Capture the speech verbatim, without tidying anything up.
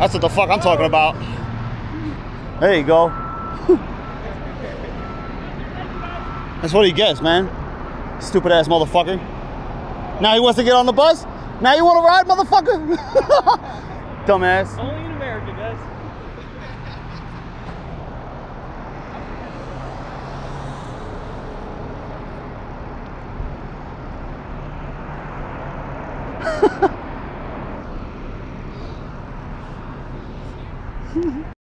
That's what the fuck I'm talking about. There you go. That's what he gets, man. Stupid ass motherfucker. Now he wants to get on the bus? Now you want to ride, motherfucker? Dumbass. Only in America, guys.